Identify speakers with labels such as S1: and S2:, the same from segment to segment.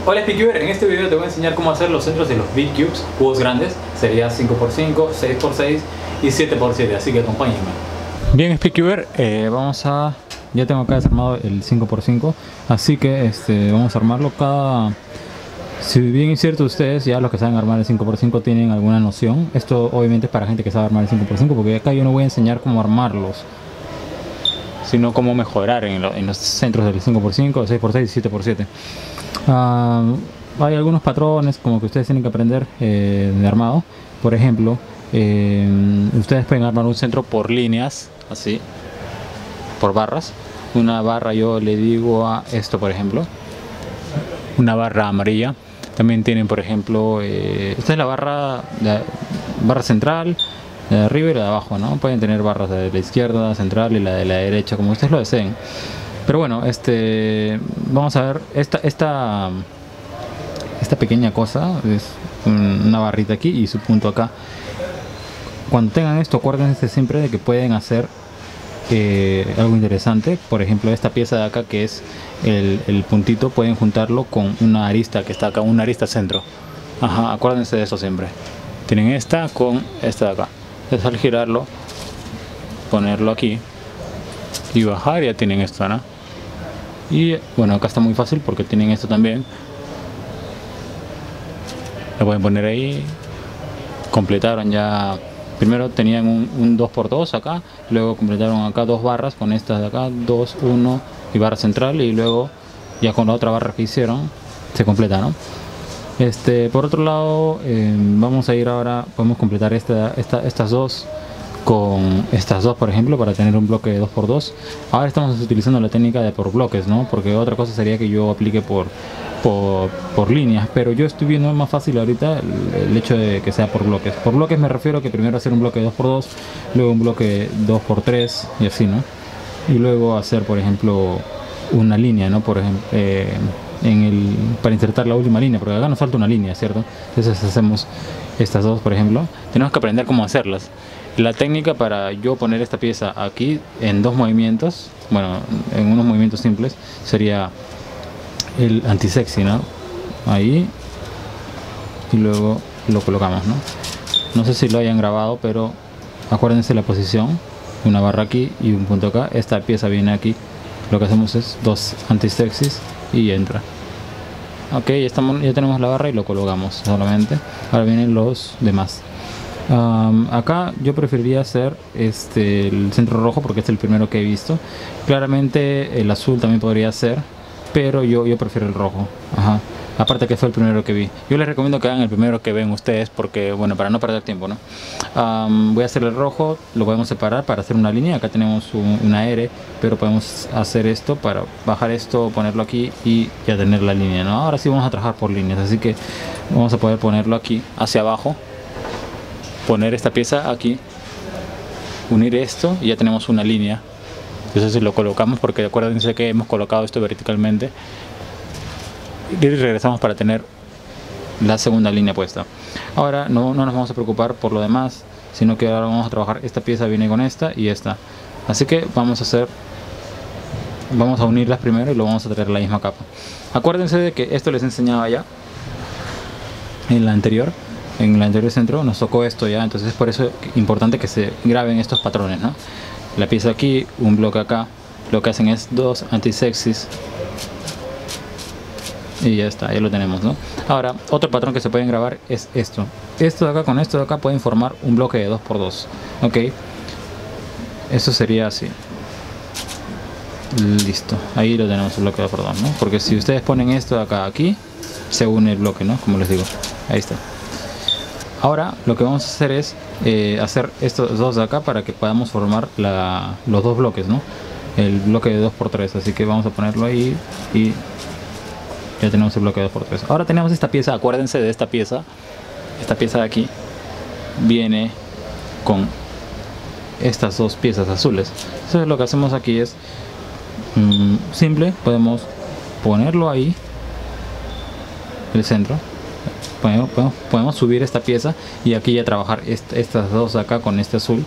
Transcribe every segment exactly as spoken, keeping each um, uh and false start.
S1: Hola Speedcuber, en este video te voy a enseñar cómo hacer los centros de los Big Cubes, cubos grandes, sería cinco por cinco, seis por seis y siete por siete, así que acompáñenme. Bien Speedcuber, eh, vamos a... ya tengo acá desarmado el cinco por cinco, así que este, vamos a armarlo cada... Si bien es cierto, ustedes ya los que saben armar el cinco por cinco tienen alguna noción. Esto obviamente es para gente que sabe armar el cinco por cinco, porque acá yo no voy a enseñar cómo armarlos, sino cómo mejorar en, lo, en los centros del cinco por cinco, seis por seis y siete por siete. Uh, hay algunos patrones como que ustedes tienen que aprender eh, de armado. Por ejemplo, eh, ustedes pueden armar un centro por líneas, así, por barras. Una barra yo le digo a esto, por ejemplo, una barra amarilla. También tienen, por ejemplo, eh, esta es la barra, la barra central, la de arriba y la de abajo, ¿no? Pueden tener barras de la izquierda, central y la de la derecha, como ustedes lo deseen. Pero bueno, este, vamos a ver esta, esta, esta pequeña cosa, es una barrita aquí y su punto acá. Cuando tengan esto, acuérdense siempre de que pueden hacer eh, algo interesante. Por ejemplo, esta pieza de acá que es el, el puntito, pueden juntarlo con una arista que está acá, una arista centro. Ajá, acuérdense de eso siempre. Tienen esta con esta de acá. Entonces al girarlo, ponerlo aquí y bajar, ya tienen esto, ¿no? Y bueno, acá está muy fácil porque tienen esto también. Lo pueden poner ahí. Completaron ya. Primero tenían un, un dos por dos acá. Luego completaron acá dos barras con estas de acá. dos, uno y barra central. Y luego ya con la otra barra que hicieron se completa, ¿no? Este, por otro lado, eh, vamos a ir ahora. Podemos completar esta, esta, estas dos con estas dos, por ejemplo, para tener un bloque de dos por dos. Ahora estamos utilizando la técnica de por bloques, ¿no? Porque otra cosa sería que yo aplique por, por, por líneas, pero yo estoy viendo más fácil ahorita el, el hecho de que sea por bloques. Por bloques me refiero a que primero hacer un bloque de dos por dos, luego un bloque dos por tres y así, ¿no? Y luego hacer, por ejemplo, una línea, ¿no? Por ejemplo, eh, en el, para insertar la última línea, porque acá nos falta una línea, ¿cierto? Entonces hacemos estas dos, por ejemplo. Tenemos que aprender cómo hacerlas. La técnica para yo poner esta pieza aquí en dos movimientos, bueno, en unos movimientos simples, sería el anti-sexy, ¿no? Ahí, y luego lo colocamos, ¿no? No sé si lo hayan grabado, pero acuérdense la posición, una barra aquí y un punto acá. Esta pieza viene aquí, lo que hacemos es dos anti-sexys y entra. Ok, ya, estamos, ya tenemos la barra y lo colocamos solamente. Ahora vienen los demás. Um, acá yo preferiría hacer este, el centro rojo porque es el primero que he visto. Claramente el azul también podría ser, pero yo, yo prefiero el rojo. Ajá. Aparte que fue el primero que vi. Yo les recomiendo que hagan el primero que ven ustedes porque, bueno, para no perder tiempo, ¿no? Um, voy a hacer el rojo, lo podemos separar para hacer una línea. Acá tenemos un, una R, pero podemos hacer esto para bajar esto, ponerlo aquí y ya tener la línea, ¿no? Ahora sí vamos a trabajar por líneas, así que vamos a poder ponerlo aquí hacia abajo. Poner esta pieza aquí, unir esto y ya tenemos una línea. Entonces lo colocamos porque acuérdense que hemos colocado esto verticalmente y regresamos para tener la segunda línea puesta. Ahora no, no nos vamos a preocupar por lo demás, sino que ahora vamos a trabajar. Esta pieza viene con esta y esta, así que vamos a hacer vamos a unirlas primero y lo vamos a traer la misma capa. Acuérdense de que esto les enseñaba ya en la anterior. En el anterior centro nos tocó esto ya, entonces es por eso importante que se graben estos patrones, ¿no? La pieza aquí, un bloque acá, lo que hacen es dos anti-sexys y ya está, ya lo tenemos, ¿no? Ahora, otro patrón que se pueden grabar es esto. Esto de acá con esto de acá pueden formar un bloque de dos por dos, ¿ok? Eso sería así. Listo, ahí lo tenemos, el bloque de dos por dos, ¿no? Porque si ustedes ponen esto de acá aquí, se une el bloque, ¿no? Como les digo, ahí está. Ahora lo que vamos a hacer es eh, hacer estos dos de acá para que podamos formar la, los dos bloques, ¿no? El bloque de dos por tres, así que vamos a ponerlo ahí y ya tenemos el bloque de dos por tres. Ahora tenemos esta pieza, acuérdense de esta pieza. Esta pieza de aquí viene con estas dos piezas azules. Entonces lo que hacemos aquí es mmm, simple, podemos ponerlo ahí, el centro. Podemos, podemos, podemos subir esta pieza y aquí ya trabajar est estas dos acá con este azul,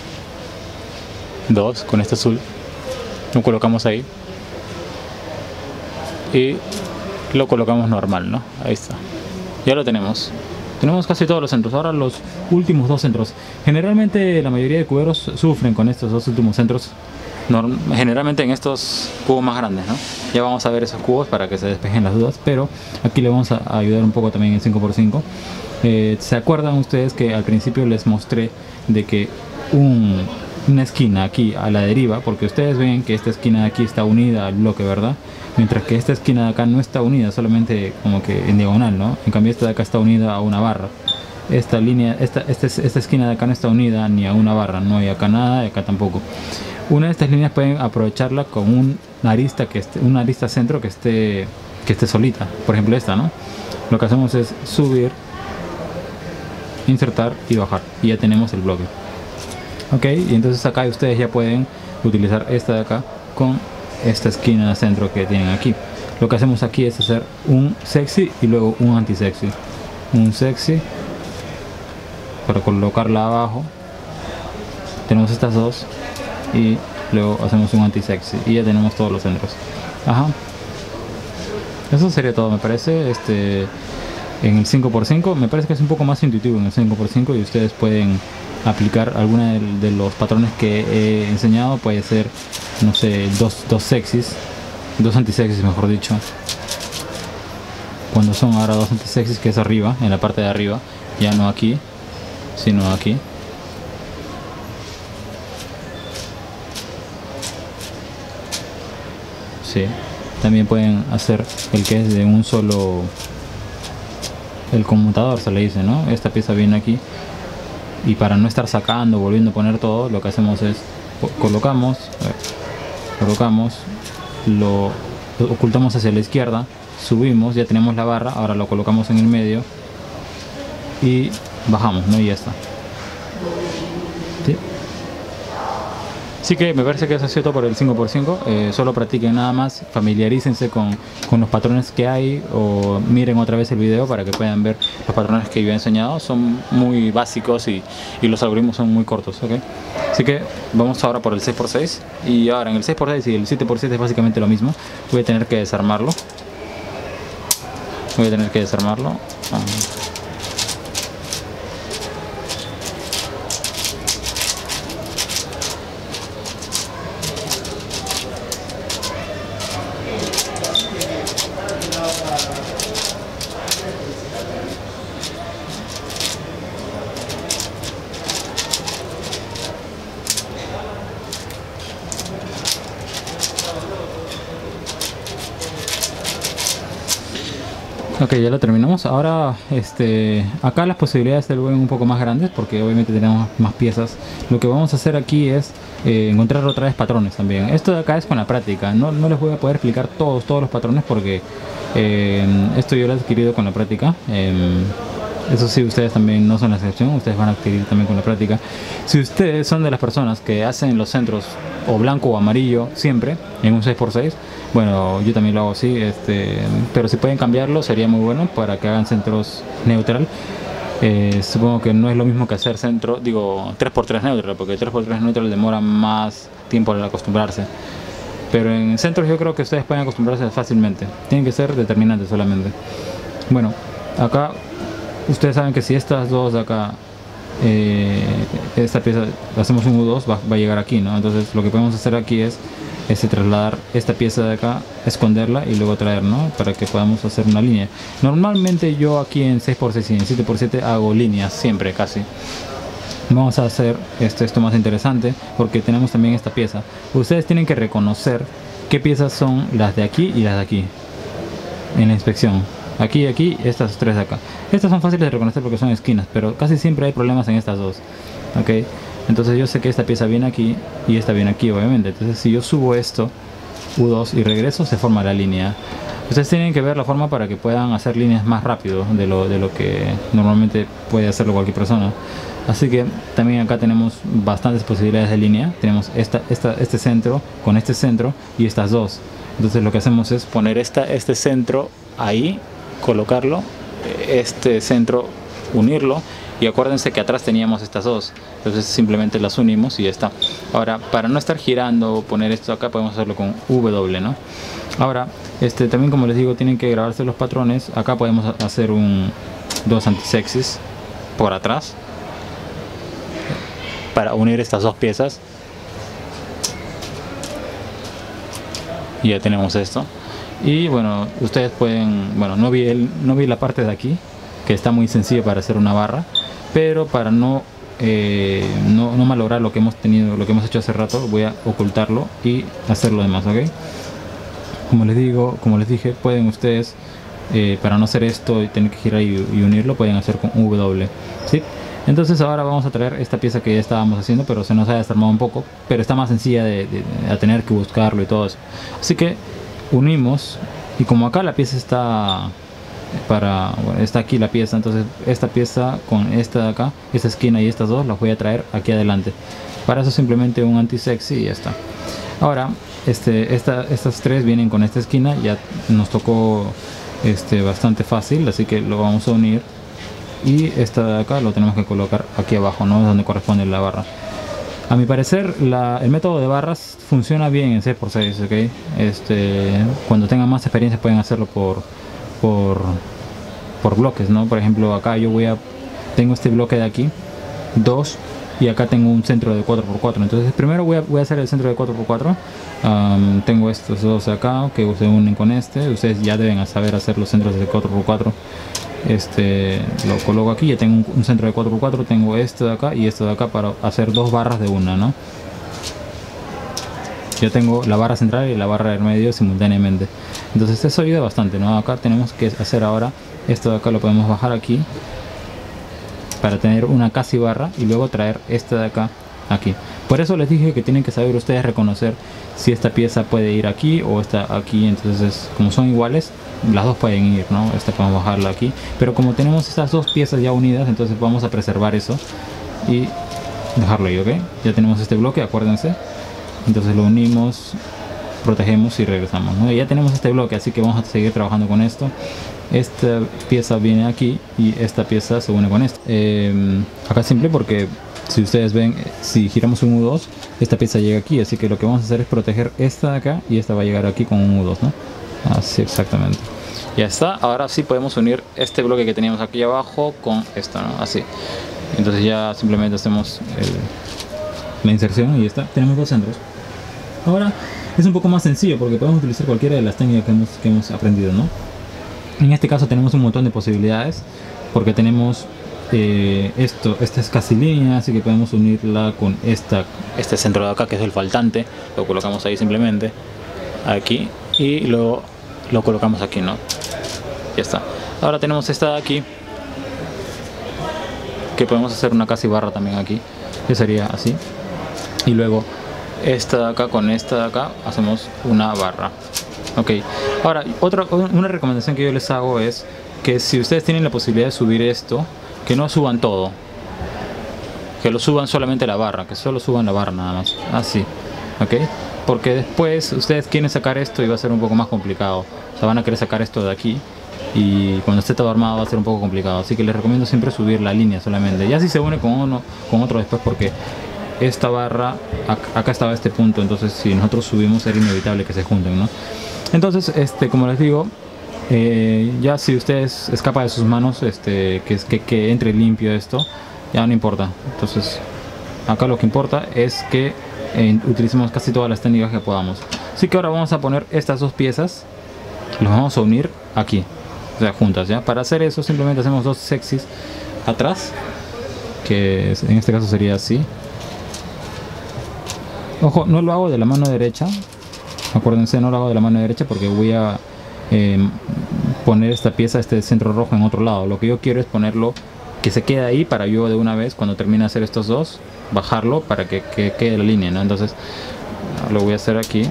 S1: dos con este azul, lo colocamos ahí y lo colocamos normal, ¿no? Ahí está, ya lo tenemos. Tenemos casi todos los centros. Ahora los últimos dos centros. Generalmente la mayoría de cuberos sufren con estos dos últimos centros, generalmente en estos cubos más grandes, ¿no? Ya vamos a ver esos cubos para que se despejen las dudas, pero aquí le vamos a ayudar un poco también en cinco por cinco. Eh, ¿Se acuerdan ustedes que al principio les mostré de que un, una esquina aquí a la deriva, porque ustedes ven que esta esquina de aquí está unida al bloque, ¿verdad? Mientras que esta esquina de acá no está unida, solamente como que en diagonal, ¿no? En cambio esta de acá está unida a una barra. Esta línea, esta, esta, esta esquina de acá no está unida ni a una barra, no hay acá nada y acá tampoco. Una de estas líneas pueden aprovecharla con un arista que esté, una arista centro que esté, que esté solita. Por ejemplo esta, ¿no? Lo que hacemos es subir, insertar y bajar y ya tenemos el bloque. Ok, y entonces acá ustedes ya pueden utilizar esta de acá con esta esquina de centro que tienen aquí. Lo que hacemos aquí es hacer un sexy y luego un anti-sexy. Un sexy para colocarla abajo. Tenemos estas dos y luego hacemos un anti-sexy y ya tenemos todos los centros. Ajá. Eso sería todo, me parece. Este, en el cinco por cinco me parece que es un poco más intuitivo en el cinco por cinco y ustedes pueden aplicar alguna de, de los patrones que he enseñado. Puede ser, no sé, dos, dos sexys, dos anti-sexys mejor dicho. Cuando son ahora dos anti-sexys, que es arriba, en la parte de arriba, ya no aquí, sino aquí. Sí. También pueden hacer el que es de un solo, el conmutador se le dice, ¿no? Esta pieza viene aquí y para no estar sacando, volviendo a poner todo, lo que hacemos es colocamos, ver, colocamos, lo, lo ocultamos hacia la izquierda, subimos, ya tenemos la barra, ahora lo colocamos en el medio y bajamos, ¿no? Y ya está. ¿Sí? Así que me parece que eso ha sido todo por el cinco por cinco. Eh, solo practiquen nada más, familiarícense con, con los patrones que hay o miren otra vez el video para que puedan ver los patrones que yo he enseñado. Son muy básicos y, y los algoritmos son muy cortos, ¿ok? Así que vamos ahora por el seis por seis y ahora en el seis por seis y el siete por siete es básicamente lo mismo. Voy a tener que desarmarlo. Voy a tener que desarmarlo. Ah. Ok, ya lo terminamos. Ahora, este, acá las posibilidades se vuelven un poco más grandes porque obviamente tenemos más piezas. Lo que vamos a hacer aquí es eh, encontrar otra vez patrones también. Esto de acá es con la práctica. No, no les voy a poder explicar todos, todos los patrones porque eh, esto yo lo he adquirido con la práctica. Eh, Eso sí, ustedes también no son la excepción, ustedes van a adquirir también con la práctica. Si ustedes son de las personas que hacen los centros o blanco o amarillo siempre en un seis por seis, bueno, yo también lo hago así, este, pero si pueden cambiarlo sería muy bueno para que hagan centros neutral. Eh, supongo que no es lo mismo que hacer centro, digo tres por tres neutral, porque tres por tres neutral demora más tiempo al acostumbrarse. Pero en centros yo creo que ustedes pueden acostumbrarse fácilmente, tienen que ser determinantes solamente. Bueno, acá ustedes saben que si estas dos de acá, eh, esta pieza, hacemos un U dos, va, va a llegar aquí, ¿no? Entonces lo que podemos hacer aquí es, es trasladar esta pieza de acá, esconderla y luego traer, ¿no? Para que podamos hacer una línea. Normalmente yo aquí en seis por seis y en siete por siete hago líneas, siempre, casi. Vamos a hacer esto, esto más interesante porque tenemos también esta pieza. Ustedes tienen que reconocer qué piezas son las de aquí y las de aquí en la inspección. Aquí y aquí, estas tres de acá. Estas son fáciles de reconocer porque son esquinas, pero casi siempre hay problemas en estas dos. Ok, entonces yo sé que esta pieza viene aquí y esta viene aquí, obviamente. Entonces si yo subo esto, U dos, y regreso, se forma la línea. Ustedes tienen que ver la forma para que puedan hacer líneas más rápido de lo, de lo que normalmente puede hacerlo cualquier persona. Así que también acá tenemos bastantes posibilidades de línea. Tenemos esta, esta, este centro con este centro y estas dos. Entonces lo que hacemos es poner esta, este centro ahí, colocarlo, este centro, unirlo, y acuérdense que atrás teníamos estas dos, entonces simplemente las unimos y ya está. Ahora, para no estar girando o poner esto acá, podemos hacerlo con W, ¿no? Ahora, este, también como les digo, tienen que grabarse los patrones. Acá podemos hacer un dos antisexis por atrás para unir estas dos piezas. Y ya tenemos esto. Y bueno, ustedes pueden, bueno, no vi, el, no vi la parte de aquí, que está muy sencilla para hacer una barra, pero para no, eh, no, no malograr lo que hemos tenido, lo que hemos hecho hace rato, voy a ocultarlo y hacer lo demás, ¿ok? Como les digo, como les dije, pueden ustedes, eh, para no hacer esto y tener que girar y, y unirlo, pueden hacer con W, ¿sí? Entonces ahora vamos a traer esta pieza que ya estábamos haciendo, pero se nos ha desarmado un poco, pero está más sencilla de, de, de tener que buscarlo y todo eso. Así que unimos, y como acá la pieza está para, bueno, está aquí la pieza, entonces esta pieza con esta de acá, esta esquina y estas dos las voy a traer aquí adelante. Para eso simplemente un anti-sexy y ya está. Ahora, este, esta, estas tres vienen con esta esquina, ya nos tocó este, bastante fácil, así que lo vamos a unir. Y esta de acá lo tenemos que colocar aquí abajo, ¿no? Es donde corresponde la barra. A mi parecer, la, el método de barras funciona bien en seis por seis, ¿ok? Este, cuando tengan más experiencia pueden hacerlo por, por, por bloques, ¿no? Por ejemplo, acá yo voy a... Tengo este bloque de aquí, dos, y acá tengo un centro de cuatro por cuatro. Entonces primero voy a, voy a hacer el centro de cuatro por cuatro. Um, tengo estos dos acá que se unen con este. Ustedes ya deben saber hacer los centros de cuatro por cuatro. Este lo coloco aquí, ya tengo un, un centro de cuatro por cuatro, tengo este de acá y este de acá para hacer dos barras de una, ¿no? Ya tengo la barra central y la barra del medio simultáneamente, entonces eso ayuda bastante, ¿no? Acá tenemos que hacer ahora esto de acá, lo podemos bajar aquí para tener una casi barra y luego traer esta de acá aquí. Por eso les dije que tienen que saber ustedes reconocer si esta pieza puede ir aquí o esta aquí. Entonces, como son iguales, las dos pueden ir, ¿no? Esta podemos bajarla aquí, pero como tenemos estas dos piezas ya unidas, entonces vamos a preservar eso y dejarlo ahí, ¿ok? Ya tenemos este bloque, acuérdense. Entonces lo unimos, protegemos y regresamos, ¿no? Y ya tenemos este bloque, así que vamos a seguir trabajando con esto. Esta pieza viene aquí y esta pieza se une con esta. Eh, acá es simple porque si ustedes ven, si giramos un U dos, esta pieza llega aquí, así que lo que vamos a hacer es proteger esta de acá y esta va a llegar aquí con un U dos, ¿no? Así exactamente. Ya está, ahora sí podemos unir este bloque que teníamos aquí abajo con esto, ¿no? Así. Entonces ya simplemente hacemos el, la inserción y ya está, tenemos dos centros. Ahora es un poco más sencillo porque podemos utilizar cualquiera de las técnicas que hemos, que hemos aprendido, ¿no? En este caso tenemos un montón de posibilidades porque tenemos eh, esto, esta es casi línea, así que podemos unirla con esta, este centro de acá que es el faltante, lo colocamos ahí simplemente, aquí, y lo, lo colocamos aquí, ¿no? Ya está. Ahora tenemos esta de aquí, que podemos hacer una casi barra también aquí, que sería así, y luego esta de acá con esta de acá hacemos una barra. Ok, ahora otra, una recomendación que yo les hago es que si ustedes tienen la posibilidad de subir esto, que no suban todo, que lo suban solamente la barra, que solo suban la barra nada más, así, ok, porque después ustedes quieren sacar esto y va a ser un poco más complicado, o sea, van a querer sacar esto de aquí y cuando esté todo armado va a ser un poco complicado, así que les recomiendo siempre subir la línea solamente, ya si se une con uno, con otro después, porque esta barra, acá estaba este punto, entonces si nosotros subimos era inevitable que se junten, ¿no? Entonces, este, como les digo, eh, ya si ustedes escapa de sus manos, este, que, que, que entre limpio esto, ya no importa. Entonces, acá lo que importa es que eh, utilicemos casi todas las técnicas que podamos. Así que ahora vamos a poner estas dos piezas, las vamos a unir aquí, o sea, juntas, ¿ya? Para hacer eso simplemente hacemos dos sexys atrás, que en este caso sería así. Ojo, no lo hago de la mano derecha. Acuérdense, no lo hago de la mano derecha porque voy a eh, poner esta pieza, este centro rojo en otro lado. Lo que yo quiero es ponerlo, que se quede ahí para yo de una vez, cuando termine de hacer estos dos, bajarlo para que, que quede la línea, ¿no? Entonces lo voy a hacer aquí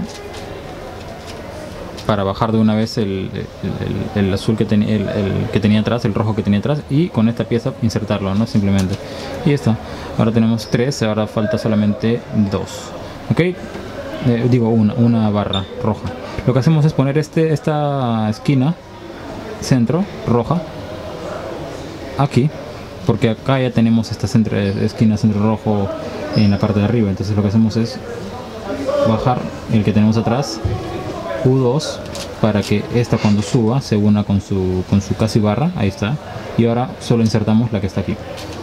S1: para bajar de una vez el, el, el, el azul que, ten, el, el que tenía atrás, el rojo que tenía atrás, y con esta pieza insertarlo, ¿no? Simplemente. Y ya está. Ahora tenemos tres, ahora falta solamente dos. ¿Ok? Eh, digo una, una barra roja. Lo que hacemos es poner este, esta esquina centro roja aquí, porque acá ya tenemos esta centro, esquina centro rojo en la parte de arriba. Entonces lo que hacemos es bajar el que tenemos atrás U dos para que esta cuando suba se una con su, con su casi barra. Ahí está. Y ahora solo insertamos la que está aquí.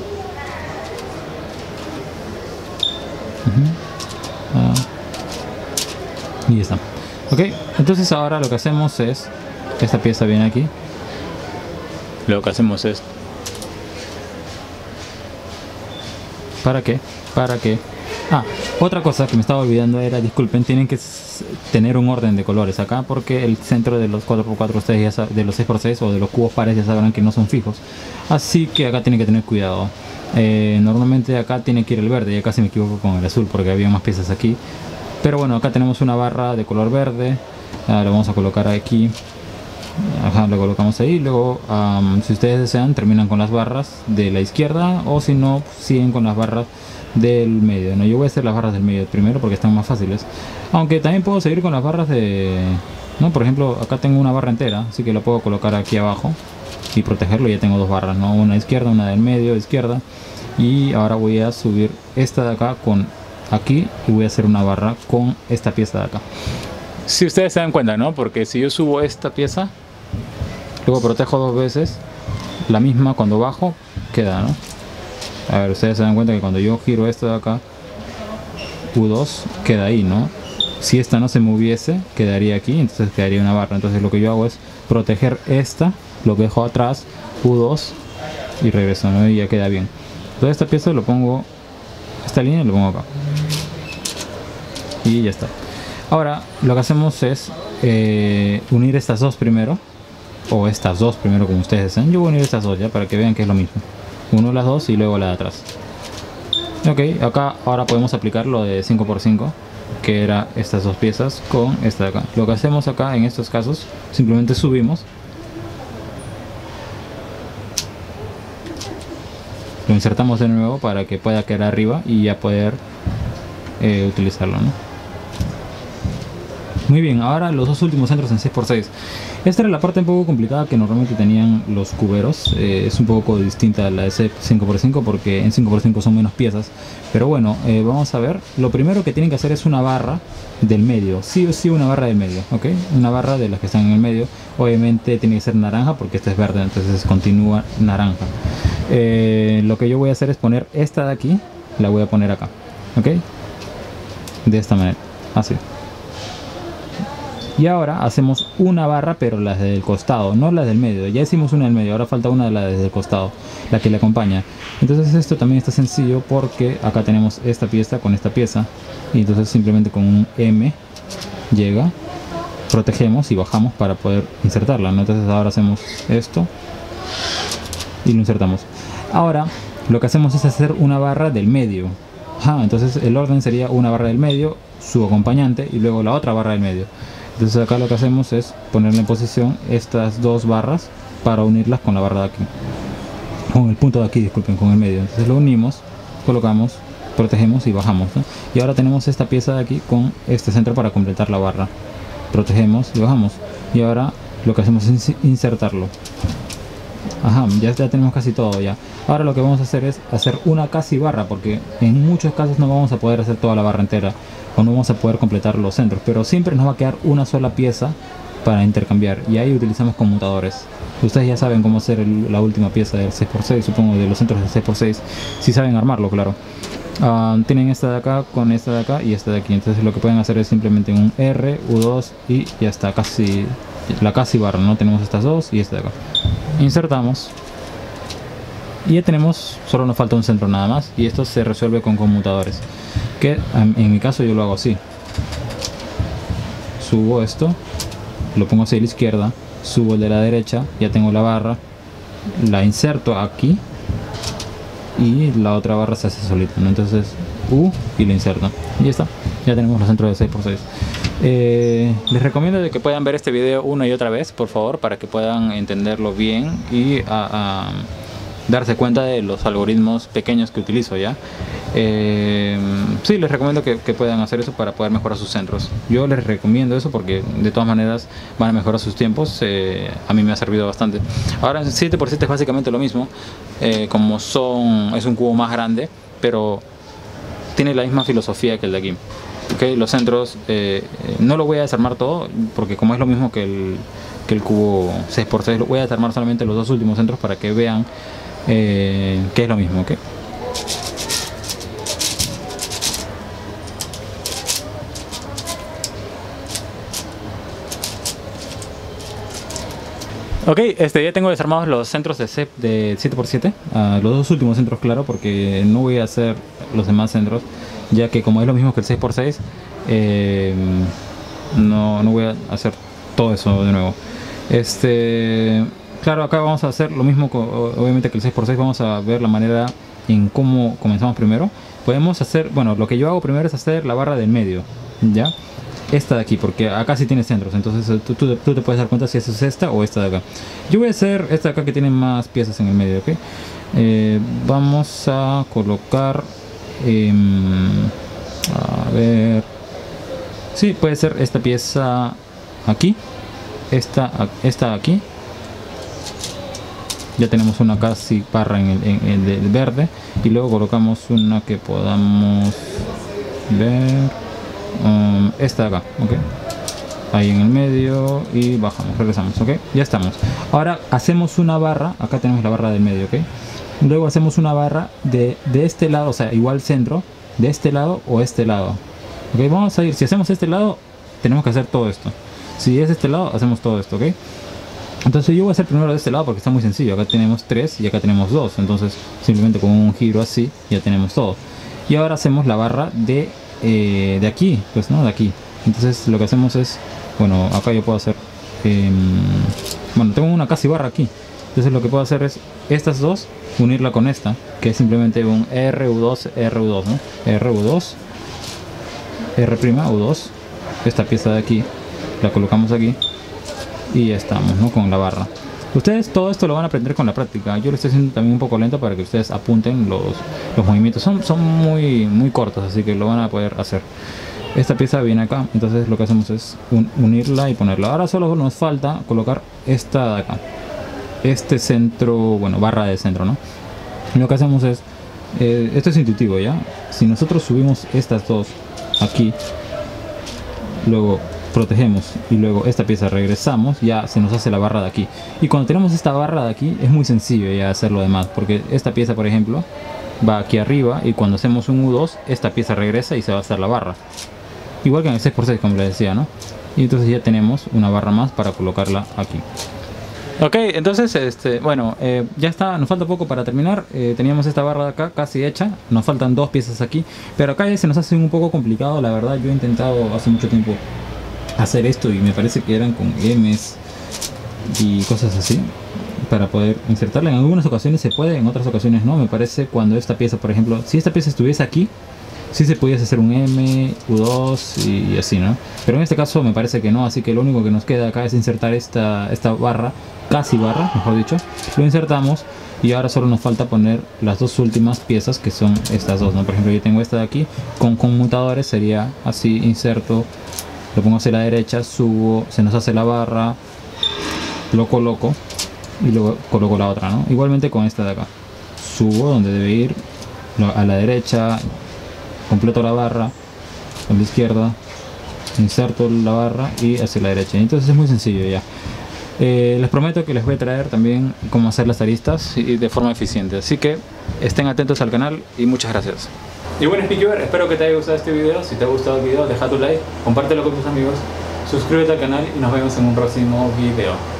S1: Uh-huh. ah. Y ya está. Ok, entonces ahora lo que hacemos es, esta pieza viene aquí. Lo que hacemos es, ¿para qué? Para que Ah, otra cosa que me estaba olvidando era, disculpen, tienen que tener un orden de colores acá porque el centro de los cuatro por cuatro, ustedes ya saben, de los seis por seis o de los cubos pares ya sabrán que no son fijos. Así que acá tienen que tener cuidado. Eh, normalmente acá tiene que ir el verde, ya casi me equivoco con el azul porque había más piezas aquí. Pero bueno, acá tenemos una barra de color verde. Ah, lo vamos a colocar aquí. Ajá, lo colocamos ahí. Luego, um, si ustedes desean, terminan con las barras de la izquierda, o si no, siguen con las barras del medio, ¿no? Yo voy a hacer las barras del medio primero porque están más fáciles, aunque también puedo seguir con las barras de, ¿no? Por ejemplo, acá tengo una barra entera, así que lo puedo colocar aquí abajo y protegerlo. Ya tengo dos barras, ¿no? Una izquierda, una del medio, izquierda. Y ahora voy a subir esta de acá con aquí y voy a hacer una barra con esta pieza de acá. Si ustedes se dan cuenta, ¿no? Porque si yo subo esta pieza, luego protejo dos veces, la misma cuando bajo queda, ¿no? A ver, ustedes se dan cuenta que cuando yo giro esto de acá, U dos queda ahí, ¿no? Si esta no se moviese, quedaría aquí, entonces quedaría una barra. Entonces lo que yo hago es proteger esta, lo dejo atrás, U dos y regreso, ¿no? Y ya queda bien. Toda esta pieza lo pongo, esta línea lo pongo acá. Y ya está. Ahora lo que hacemos es eh, unir estas dos primero, o estas dos primero como ustedes desean. Yo voy a unir estas dos ya para que vean que es lo mismo. Uno las dos y luego la de atrás. Ok, acá ahora podemos aplicar lo de cinco por cinco, que era estas dos piezas con esta de acá. Lo que hacemos acá en estos casos, simplemente subimos, lo insertamos de nuevo para que pueda quedar arriba y ya poder eh, utilizarlo, ¿no? Muy bien, ahora los dos últimos centros en seis por seis. Esta era la parte un poco complicada que normalmente tenían los cuberos. Eh, es un poco distinta a la de cinco por cinco porque en cinco por cinco son menos piezas. Pero bueno, eh, vamos a ver. Lo primero que tienen que hacer es una barra del medio. Sí o sí una barra del medio, ¿ok? Una barra de las que están en el medio. Obviamente tiene que ser naranja porque esta es verde, entonces continúa naranja. Eh, lo que yo voy a hacer es poner esta de aquí, la voy a poner acá, ¿ok? De esta manera, así. Y ahora hacemos una barra, pero las del costado, no las del medio. Ya hicimos una del medio, ahora falta una de las del costado, la que le acompaña. Entonces esto también está sencillo porque acá tenemos esta pieza con esta pieza. Y entonces simplemente con un M llega, protegemos y bajamos para poder insertarla, ¿no? Entonces ahora hacemos esto y lo insertamos. Ahora lo que hacemos es hacer una barra del medio. Ah, entonces el orden sería una barra del medio, su acompañante y luego la otra barra del medio. Entonces acá lo que hacemos es ponerle en posición estas dos barras para unirlas con la barra de aquí, con el punto de aquí, disculpen, con el medio. Entonces lo unimos, colocamos, protegemos y bajamos, ¿no? Y ahora tenemos esta pieza de aquí con este centro para completar la barra. Protegemos y bajamos. Y ahora lo que hacemos es insertarlo. Ajá, ya, ya tenemos casi todo ya. Ahora lo que vamos a hacer es hacer una casi barra, porque en muchos casos no vamos a poder hacer toda la barra entera o no vamos a poder completar los centros, pero siempre nos va a quedar una sola pieza para intercambiar y ahí utilizamos conmutadores. Ustedes ya saben cómo hacer el, la última pieza del seis por seis, supongo, de los centros del seis por seis, si saben armarlo, claro. Uh, tienen esta de acá con esta de acá y esta de aquí, entonces lo que pueden hacer es simplemente un R, U dos y ya está, casi la casi barra, ¿no? Tenemos estas dos y esta de acá. Insertamos y ya tenemos, solo nos falta un centro nada más y esto se resuelve con conmutadores, que en mi caso yo lo hago así. Subo esto, lo pongo hacia la izquierda, subo el de la derecha, ya tengo la barra, la inserto aquí y la otra barra se hace solita, ¿no? Entonces U y lo inserto y ya está, ya tenemos los centros de seis por seis. Eh, les recomiendo de que puedan ver este video una y otra vez, por favor, para que puedan entenderlo bien y a, a darse cuenta de los algoritmos pequeños que utilizo ya. Eh, sí, les recomiendo que, que puedan hacer eso para poder mejorar sus centros. Yo les recomiendo eso porque de todas maneras van a mejorar sus tiempos. Eh, a mí me ha servido bastante. Ahora en siete por siete es básicamente lo mismo, eh, como son, es un cubo más grande, pero tiene la misma filosofía que el de aquí. Ok, los centros eh, no lo voy a desarmar todo porque como es lo mismo que el, que el cubo seis por seis, lo voy a desarmar solamente los dos últimos centros para que vean eh, que es lo mismo. Ok, ok, este, ya tengo desarmados los centros de, C, de siete por siete, uh, los dos últimos centros, claro, porque no voy a hacer los demás centros, ya que como es lo mismo que el seis por seis, eh, no, no voy a hacer todo eso de nuevo. Este, claro, acá vamos a hacer lo mismo, obviamente, que el seis por seis. Vamos a ver la manera en cómo comenzamos primero. Podemos hacer, bueno, lo que yo hago primero es hacer la barra del medio, ¿ya? Esta de aquí, porque acá sí tiene centros, entonces tú, tú, tú te puedes dar cuenta si esa es esta o esta de acá. Yo voy a hacer esta de acá que tiene más piezas en el medio, ¿ok? Eh, vamos a colocar, eh, a ver, sí, puede ser esta pieza aquí, esta, esta aquí. Ya tenemos una casi barra en el, en el, el verde, y luego colocamos una que podamos ver. Um, esta de acá, ok, ahí en el medio, y bajamos, regresamos, ok, ya estamos. Ahora hacemos una barra, acá tenemos la barra del medio, ok, luego hacemos una barra de, de este lado, o sea, igual centro, de este lado o este lado, ok. Vamos a ir, si hacemos este lado, tenemos que hacer todo esto. Si es este lado, hacemos todo esto, ok. Entonces yo voy a hacer primero de este lado porque está muy sencillo. Acá tenemos tres y acá tenemos dos, entonces simplemente con un giro así ya tenemos todo. Y ahora hacemos la barra de Eh, de aquí, pues no, de aquí. Entonces lo que hacemos es, bueno, acá yo puedo hacer, eh, bueno, tengo una casi barra aquí. Entonces lo que puedo hacer es estas dos, unirla con esta, que es simplemente un R U dos, R U dos, ¿no? R U dos, R' U dos. Esta pieza de aquí la colocamos aquí y ya estamos, ¿no? Con la barra. Ustedes todo esto lo van a aprender con la práctica. Yo lo estoy haciendo también un poco lento para que ustedes apunten los, los movimientos. Son, son muy, muy cortos, así que lo van a poder hacer. Esta pieza viene acá, entonces lo que hacemos es un, unirla y ponerla. Ahora solo nos falta colocar esta de acá. Este centro, bueno, barra de centro, ¿no? Lo que hacemos es, eh, esto es intuitivo, ¿ya? Si nosotros subimos estas dos aquí, luego protegemos y luego esta pieza regresamos, ya se nos hace la barra de aquí. Y cuando tenemos esta barra de aquí es muy sencillo ya hacer lo demás, porque esta pieza, por ejemplo, va aquí arriba y cuando hacemos un U dos, esta pieza regresa y se va a hacer la barra, igual que en el seis por seis, como les decía, ¿no? Y entonces ya tenemos una barra más para colocarla aquí. Ok, entonces, este, bueno, eh, ya está, nos falta poco para terminar. Eh, teníamos esta barra de acá casi hecha, nos faltan dos piezas aquí, pero acá ya se nos hace un poco complicado, la verdad. Yo he intentado hace mucho tiempo hacer esto y me parece que eran con M's y cosas así para poder insertarla. En algunas ocasiones se puede, en otras ocasiones no. Me parece cuando esta pieza, por ejemplo, si esta pieza estuviese aquí, sí se pudiese hacer un M, U dos y así, ¿no? Pero en este caso me parece que no, así que lo único que nos queda acá es insertar esta, esta barra, casi barra, mejor dicho. Lo insertamos y ahora solo nos falta poner las dos últimas piezas, que son estas dos, ¿no? Por ejemplo, yo tengo esta de aquí, con conmutadores sería así: inserto, lo pongo hacia la derecha, subo, se nos hace la barra, lo coloco y luego coloco la otra, ¿no? Igualmente con esta de acá, subo donde debe ir, a la derecha, completo la barra, a la izquierda, inserto la barra y hacia la derecha. Entonces es muy sencillo ya. Eh, les prometo que les voy a traer también cómo hacer las aristas y de forma eficiente. Así que estén atentos al canal y muchas gracias. Y bueno, Speakyver, espero que te haya gustado este video. Si te ha gustado el video, deja tu like, compártelo con tus amigos, suscríbete al canal y nos vemos en un próximo video.